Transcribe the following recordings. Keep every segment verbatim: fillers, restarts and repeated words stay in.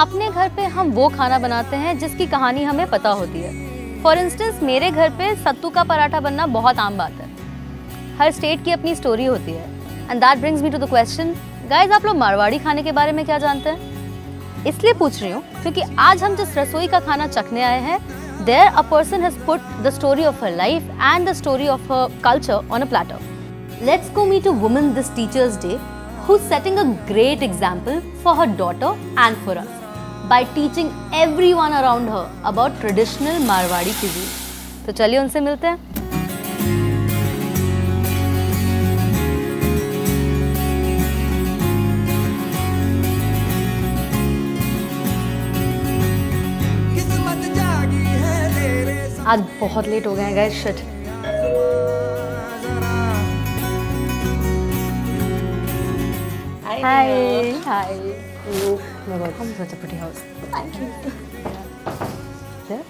अपने घर पे हम वो खाना बनाते हैं जिसकी कहानी हमें पता होती है। फॉर इंस्टेंस मेरे घर पे सत्तू का पराठा बनना बहुत आम बात है। हर स्टेट की अपनी स्टोरी होती है। And that brings me to the question, guys आप लोग मारवाड़ी खाने के बारे में क्या जानते हैं? इसलिए पूछ रही हूँ क्योंकि आज हम जिस रसोई का खाना चखने आए हैं, there a person has put the story of her life and the story of her culture on a platter. Let's go meet a woman this Teachers' Day who's setting a great example for her daughter and for us by teaching everyone around her about traditional Marwadi cuisine. तो चलिए उनसे मिलते हैं। आज बहुत late हो गए हैं गाइस, शिट। हाय हाय। Oh my God, come such a pretty house. Thank you. There?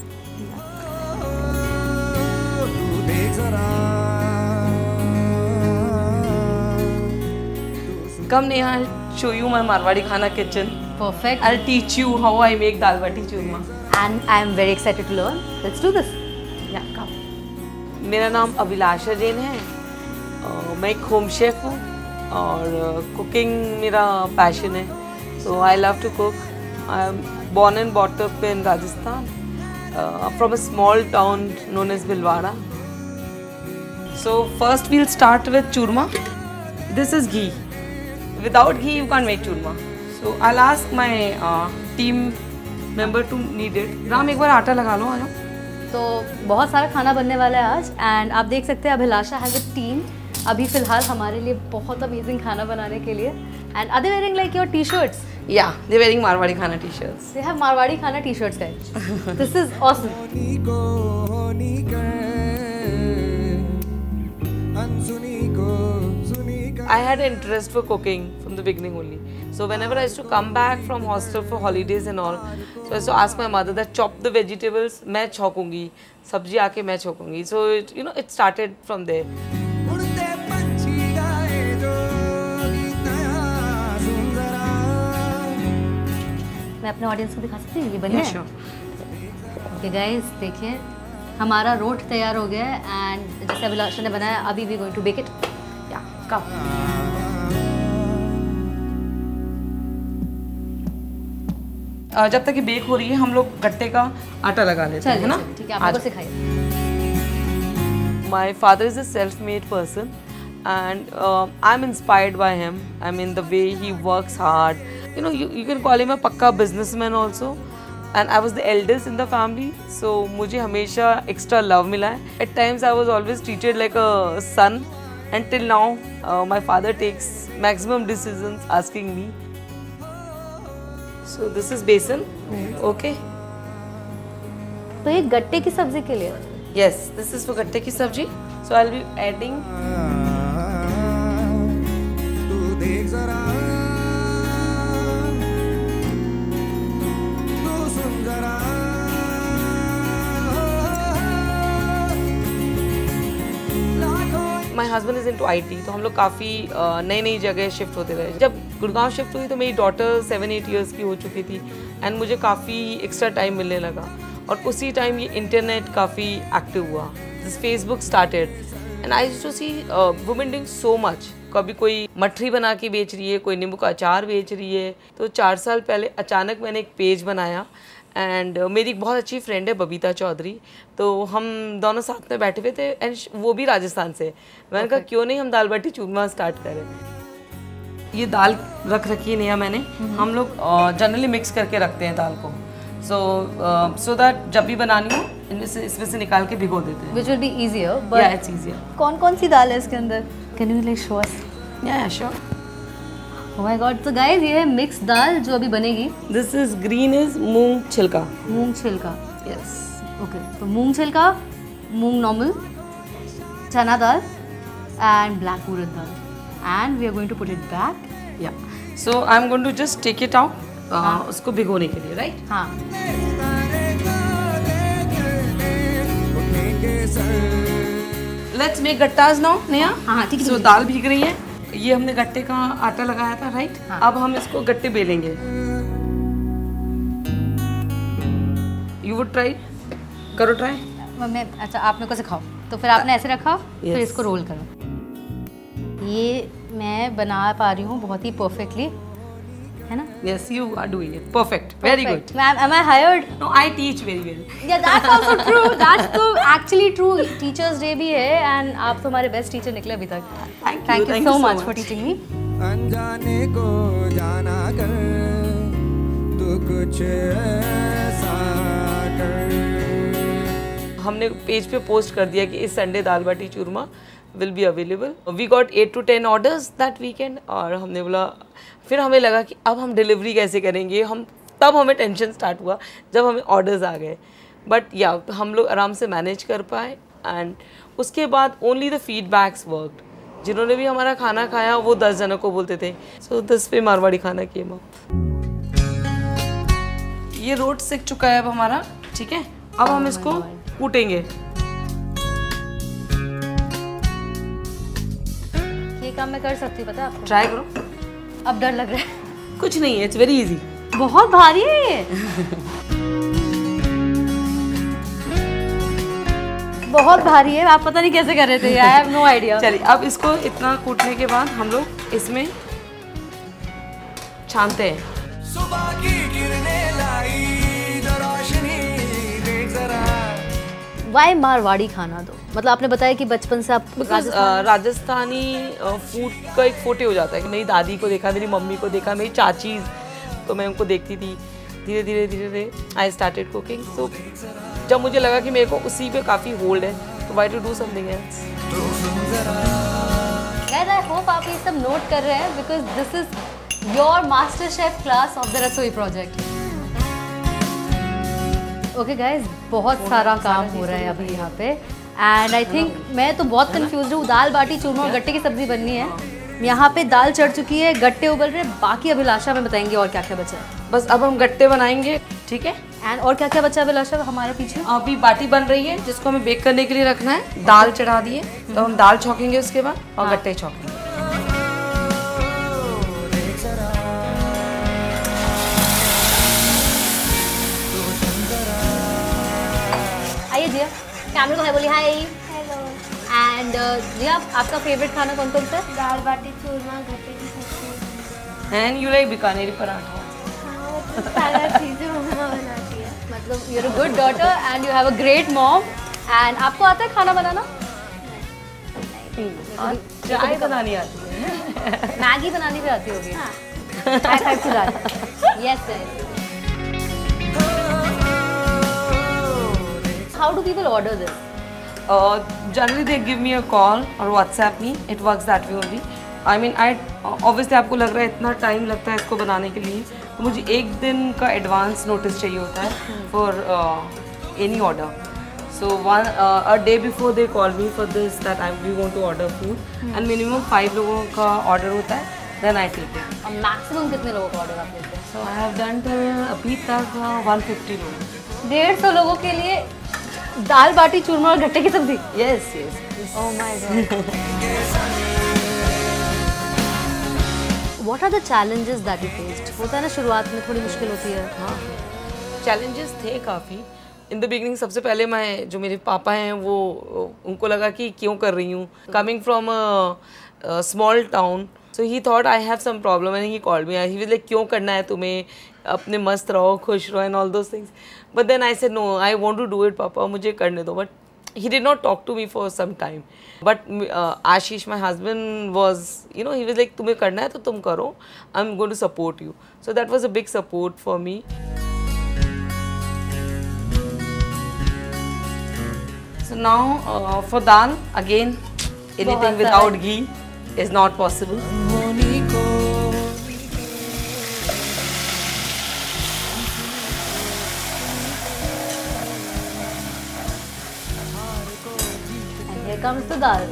Come Neha, I'll show you my Marwadi Khana kitchen. Perfect. I'll teach you how I make dal bati churma. And I am very excited to learn. Let's do this. Yeah, come. मेरा नाम अभिलाषा जैन है। मैं एक home chef हूँ और cooking मेरा passion है। So I love to cook. I am born and brought up in Rajasthan, uh, from a small town known as Bhilwara. So first we'll start with churma. This is ghee. Without ghee you can't make churma. So I'll ask my uh, team member to need it. Ram एक बार आटा लगा लो, आ जाओ। तो बहुत सारा खाना बनने वाला है आज एंड आप देख सकते हैं अभिलाषा हैज अ टीम अभी फिलहाल हमारे लिए बहुत अमेजिंग खाना बनाने के लिए। And are they wearing like your T-shirts? Yeah, they're wearing Marwadi Khana t-shirts. They have Marwadi Khana t-shirts guys. This is awesome. I had interest for cooking from the beginning only. So whenever I used to come back from hostel for holidays and all, so I used to ask my mother that chop the vegetables, मैं छोकूंगी, सब्जी आके मैं छोकूंगी. So it, you know, it started from there. मैं अपने audience को दिखा सकती हूँ ये बन गया? ओके गाइस देखिए हमारा रोट तैयार हो गया है एंड जैसे अभिलाषा ने बनाया अभी we going to bake it. या कम। जब तक ये बेक हो रही है हम लोग गट्टे का आटा लगा लेते हैं, है ना? ठीक है, आप लोगों को सिखाइए। My father is a self-made person and uh, I'm inspired by him. I mean the way he works hard. You know, you, you can call him a pakka businessman also. And I was the eldest in the family, so मुझे हमेशा extra love मिला है. At times I was always treated like a son. Until now, uh, my father takes maximum decisions asking me. So this is besan, okay? तो ये गट्टे की सब्जी के लिए? Yes, this is for गट्टे की सब्जी. So I'll be adding. My husband is into I T, तो हम लोग काफ़ी नई नई जगह शिफ्ट होते रहे। जब गुड़गांव शिफ्ट हुई तो मेरी डॉटर सेवन एट इयर्स की हो चुकी थी एंड मुझे काफ़ी एक्स्ट्रा टाइम मिलने लगा और उसी टाइम ये इंटरनेट काफ़ी एक्टिव हुआ। This Facebook started and I used to see women doing so much. कभी कोई मठरी बना के बेच रही है, कोई नींबू का अचार बेच रही है। तो चार साल पहले अचानक मैंने एक पेज बनाया एंड uh, मेरी एक बहुत अच्छी फ्रेंड है बबीता चौधरी, तो हम दोनों साथ में बैठे हुए थे एंड वो भी राजस्थान से। मैंने कहा क्यों नहीं हम दाल बाटी चूरमा स्टार्ट करें। ये दाल रख रखी है नेहा मैंने, हम लोग जनरली uh, मिक्स करके रखते हैं दाल को, सो सो दैट जब भी बनानी हो इनमें से इसमें से निकाल के भिगो देते हैं। Which will be easier, but yeah, it's easier. कौन कौन सी दाल है इसके अंदर? Can you like show us? Yeah, sure. Oh my God, तो गाइस ये है मिक्स दाल जो अभी बनेगी। This is green is मूंग छिलका। मूंग छिलका। Yes. Okay, तो मूंग छिलका, मूंग नॉर्मल, चना दाल and black urad dal, and we are going to put it back. Yeah. So I'm going to just take it out. uh, उसको भिगोने के लिए, right? हाँ. Let's make gattas now, Neha. हाँ ठीक है। So दाल भीग रही है, ये हमने गट्टे का आटा लगाया था, राइट? हाँ. अब हम इसको गट्टे बेलेंगे। यू वुड ट्राई, करो ट्राई। मैं अच्छा आप मेरे को सिखाओ, तो फिर आपने ऐसे रखा, yes. फिर इसको रोल करो। ये मैं बना पा रही हूँ बहुत ही परफेक्टली, है ना? Yes, you are doing it. Perfect. Very good. Ma'am, am I hired? No, I teach very well. Yeah, that's also true. That's तो actually true. Teachers Day भी है and आप तो हमारे best teacher निकले अभी तक. Thank you. Thank you Thank so you so much much for teaching me. अनजाने को जाना कर, तू कुछ ऐसा कर। हमने पेज पे पोस्ट कर दिया कि इस Sunday dal baati churma will be available. We got eight to ten orders that weekend और हमने बोला, फिर हमें लगा कि अब हम डिलीवरी कैसे करेंगे, हम तब हमें टेंशन स्टार्ट हुआ जब हमें ऑर्डर्स आ गए। बट या हम लोग आराम से मैनेज कर पाए एंड उसके बाद ओनली द फीडबैक्स वर्कड। जिन्होंने भी हमारा खाना खाया वो दस जनों को बोलते थे, सो दस पे मारवाड़ी खाना केम अप। ये रोट सिक चुका है अब हमारा, ठीक है। अब हम इसको कूटेंगे। ये काम मैं कर सकती हूँ, पता है आपको? ट्राई करो। अब डर लग रहा है। कुछ नहीं है, इट्स वेरी इजी। बहुत भारी है ये। बहुत भारी है, आप पता नहीं कैसे कर रहे थे, आई हैव नो आइडिया। चलिए अब इसको इतना कूटने के बाद हम लोग इसमें छानते हैं। सुबह की किरणें लाई जो रोशनी देख जरा। वाई मारवाड़ी खाना दो, मतलब आपने बताया कि बचपन से आप राजस्थानी राजस्थानी फूड का एक फोटे हो जाता है कि मेरी दादी को देखा, मेरी मम्मी को देखा, मेरी चाची, तो मैं उनको देखती थी। धीरे धीरे धीरे धीरे आई स्टार्टेड कुकिंग। सो जब मुझे लगा कि मेरे को उसी पे काफ़ी होल्ड है, तो why to do something else. Guys I hope आप ये सब नोट कर रहे हैं because this is your master chef class of the Rasoi project. Okay guys, बहुत सारा काम हो रहा है अभी यहाँ पे एंड आई थिंक मैं तो बहुत कंफ्यूज हूँ। दाल बाटी चूरमा और गट्टे की सब्जी बननी है, यहाँ पे दाल चढ़ चुकी है, गट्टे उबल रहे हैं, बाकी अभिलाषा में बताएंगे और क्या क्या बचा है। बस अब हम गट्टे बनाएंगे, ठीक है। एंड और क्या क्या बचा है अभिलाषा हमारे पीछे? अभी बाटी बन रही है जिसको हमें बेक करने के लिए रखना है। दाल चढ़ा दिए, तो हम दाल छौंकेंगे उसके बाद और हाँ। गट्टे छौंकेंगे। आइए जिया, कैमरे को है बोली हाय। हेलो। एंड जिया आपका फेवरेट खाना कौन कौन सा है? दाल बाटी चूरमा, गट्टे की सब्जी। And you like Bikaneri paratha. हाँ, वो तो सारा चीज़ें मम्मा बनाती है। मतलब you are a good daughter and you have a great mom. And आपको आता है खाना बनाना? चाय बनानी आती है, मैगी बनानी भी आती होगी। हाँ। I type to that. Yes sir. How do people order this? Uh, generally they give me a call or WhatsApp me. It works that way only. I mean, I obviously आपको लग रहा है इतना टाइम लगता है इसको बनाने के लिए, तो मुझे एक दिन का एडवांस नोटिस चाहिए होता है for uh, any order. So one uh, a day before they call me for this that I we want to order food and minimum five लोगों का order होता है, then I take it. और maximum कितने लोगों का order आप लेते हैं? So I have done till अभी तक one fifty लोग। डेढ़ सौ लोगों के लिए दाल बाटी चूरमा और गट्टे की सब्जी। Yes, yes. Oh my God. What are the challenges that you faced? होता है ना शुरुआत में थोड़ी मुश्किल होती है। हाँ, challenges थे काफ़ी। इन द बिगनिंग सबसे पहले मैं जो मेरे पापा हैं वो उनको लगा कि क्यों कर रही हूँ, coming from a small town, so he thought I have some problem and he called me. He was like क्यों करना है तुम्हें, अपने मस्त रहो, खुश रहो and all those things. But then I said no, I want to do it पापा, मुझे करने दो। बट he did not talk to me for some time, but uh, Ashish, my husband, was, you know, he was like तुम्हें करना है तो तुम करो, I'm going to support you. So that was a big support for me. So now uh, for dal, again anything without ghee is not possible. Here comes the dal.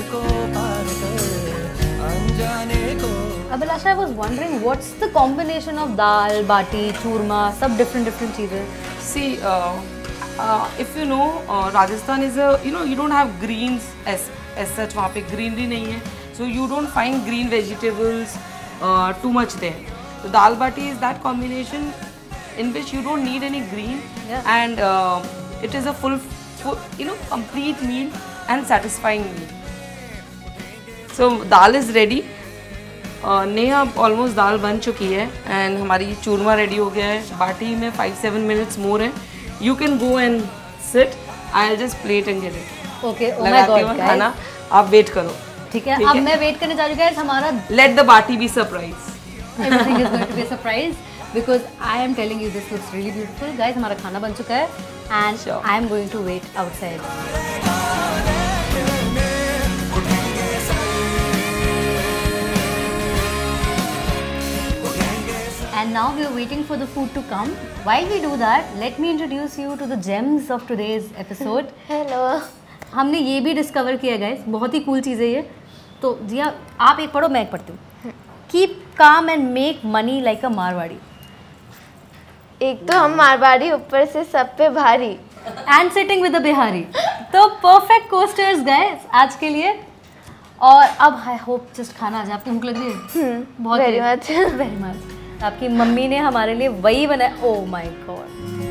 Abhilasha, I was wondering what's the combination of dal, bati, churma, सब different different चीजें. See, uh, uh, if you know, uh, Rajasthan is a, you know, you don't have greens as as such. वहाँ पे greenery नहीं है, so you don't find green vegetables uh, too much there. So dal bati is that combination in which you don't need any green, Yeah. and uh, it is a full, full, you know, complete meal and satisfying meal. So dal is ready. uh, Neha almost दाल बन चुकी है and हमारी चूरमा ready हो गया है. बाटी में five seven minutes more है. You can go and sit. I will just plate and get it. Okay, oh my God, खाना आप वेट करो. ठीक है, अब मैं वेट करने जा रही हूँ गाइस. हमारा let the baati be surprise. everything is going to be a surprise because I am telling you this looks really beautiful. Guys, हमारा खाना बन चुका है and Sure. I am going to wait outside. And now we are waiting for the food to come. While we do that, let me introduce you to the gems of today's episode. Hello. हमने ये भी discover किया guys, बहुत ही cool चीज़ है ये. तो जिया आप एक पढ़ो, मैं एक पढ़ती हूँ. Keep calm and make money like a Marwari. एक तो हम मारवाड़ी, ऊपर से सब पे भारी. And sitting with a Bihari. तो perfect coasters guys आज के लिए. और अब I hope just खाना आ जाए. आपकी भूख लग रही है? बहुत very much. Very much. आपकी मम्मी ने हमारे लिए वही बनाया. Oh my God.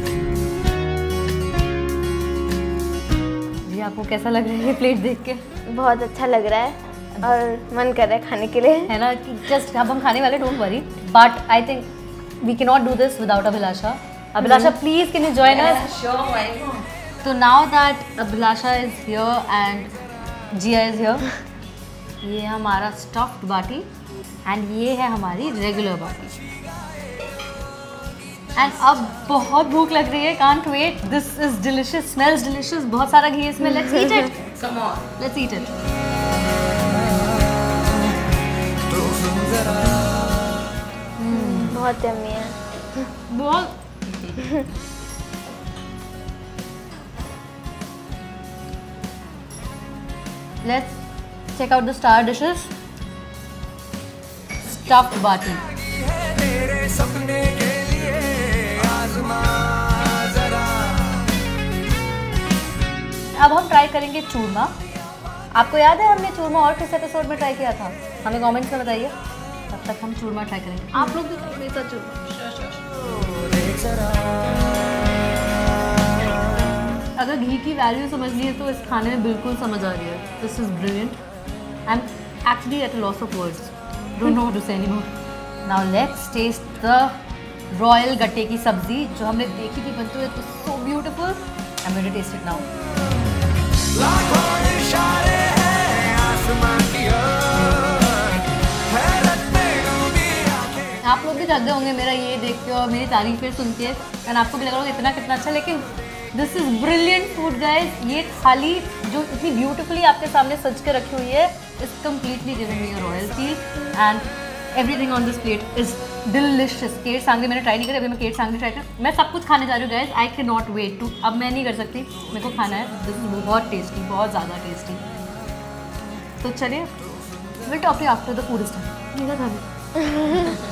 जी आपको कैसा लग रहा है ये प्लेट देख के? बहुत अच्छा लग रहा है और मन कर रहा है खाने के लिए. है ना कि जस्ट अब हम खाने वाले, don't worry. But I think we can not do this without Abhilasha. Abhilasha please can you join us? तो now that Abhilasha is here and Jiya is here, ये हमारा स्टफ्ड बाटी एंड ये है हमारी रेगुलर बाटी. एंड अब बहुत भूख लग रही है. Can't wait. This is delicious, smells delicious. बहुत सारा घी है इसमें. Let's eat it. Come on, let's eat it. बहुत यम्मी है. बहुत Let's check out the star dishes. Stuffed bati. तेरे सपने के लिए आज़मा जरा. अब हम ट्राई करेंगे चूरमा. आपको याद है हमने चूरमा और किस एपिसोड में ट्राई किया था? हमें कमेंट्स में बताइए. तब तक हम चूरमा ट्राई करेंगे. आप लोग भी मेरे साथ चूरमा. अगर घी की वैल्यू समझनी है तो इस खाने में बिल्कुल समझ आ रही है. This is brilliant. I am actually at a loss of words. Don't know how to say anymore. Now let's taste the royal गट्टे की सब्जी जो हमने देखी थी बनते हुए. So beautiful. I am going to taste it now. लाखों इशारे हैं आसमां की ओर, हैरत में डूबी आंखें. आप लोग भी थक गए होंगे मेरा ये देख के और मेरी तारीफें सुन के. एंड आपको भी लग रहा होगा इतना कितना अच्छा. लेकिन this is brilliant food guys. ये थाली जो इतनी ब्यूटीफुली आपके सामने सज के रखी हुई है is completely giving me a royal feel. And everything on this plate is delicious. केट सांगरी मैंने ट्राई नहीं करी. अभी मैं केट सांगरी ट्राई कर. मैं सब कुछ खाने जा रही हूँ guys. I can not wait to. अब मैं नहीं कर सकती, मेरे को खाना है. दिस इज बहुत टेस्टी, बहुत ज़्यादा टेस्टी. तो चलिए will talk you after the food is done. मेरा खाना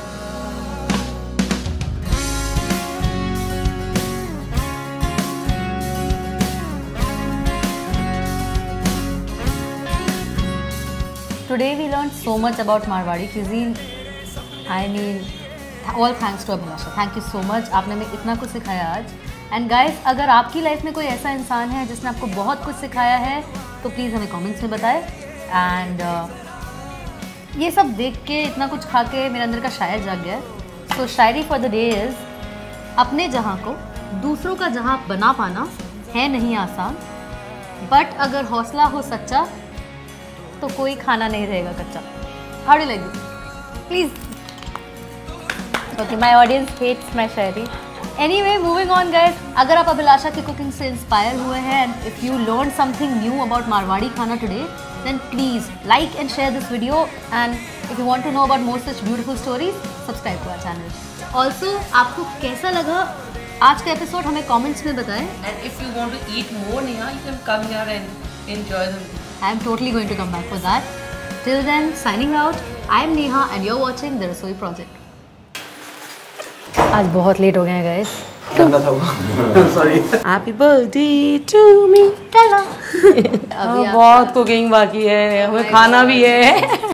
Today we learned so much about Marwadi cuisine. I mean, all thanks to Abhilasha. Thank you so much. आपने हमें इतना कुछ सिखाया आज. And guys, अगर आपकी लाइफ में कोई ऐसा इंसान है जिसने आपको बहुत कुछ सिखाया है तो प्लीज़ हमें कमेंट्स में बताएं. And uh, ये सब देख के, इतना कुछ खा के मेरे अंदर का शायर जाग गया. So Shayari for the day is, अपने जहाँ को दूसरों का जहाँ बना पाना है नहीं आसान, बट अगर हौसला हो सच्चा तो कोई खाना नहीं रहेगा कच्चा. How do like this? Please. Okay, my audience hates my शायरी. Anyway, moving on guys. अगर आप अभिलाषा की कुकिंग से इंस्पायर हुए हैं and if you learn something new about Marwari खाना today, then please like and share this video. And if you want to know about more such beautiful stories, subscribe to our channel. Also आपको कैसा लगा आज का episode हमें comments में बताएं. and if you want to eat more Neha, you can come here and enjoy them. I am totally going to come back for that. Till then, signing out. I am Neha and you're watching the Rasoi Project. आज बहुत late हो गए हैं guys. गंदा था वो. Sorry. Happy birthday to me. अभी आप- बहुत कुकिंग बाकी है, हमें खाना भी है.